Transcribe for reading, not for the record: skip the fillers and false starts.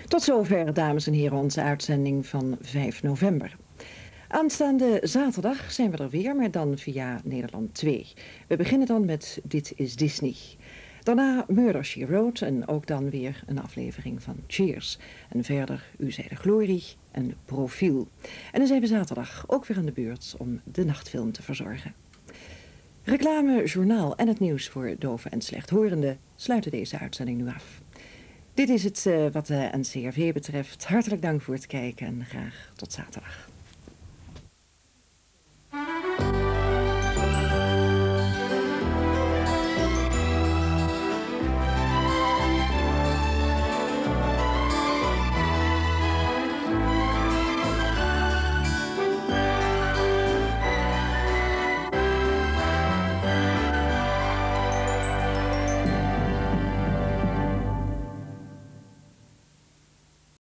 Tot zover, dames en heren, onze uitzending van 5 november. Aanstaande zaterdag zijn we er weer, maar dan via Nederland 2. We beginnen dan met Dit is Disney. Daarna Murder, She Wrote en ook dan weer een aflevering van Cheers. En verder U zij de glorie en Profiel. En dan zijn we zaterdag ook weer aan de beurt om de nachtfilm te verzorgen. Reclame, journaal en het nieuws voor doven en slechthorenden sluiten deze uitzending nu af. Dit is het wat de NCRV betreft. Hartelijk dank voor het kijken en graag tot zaterdag.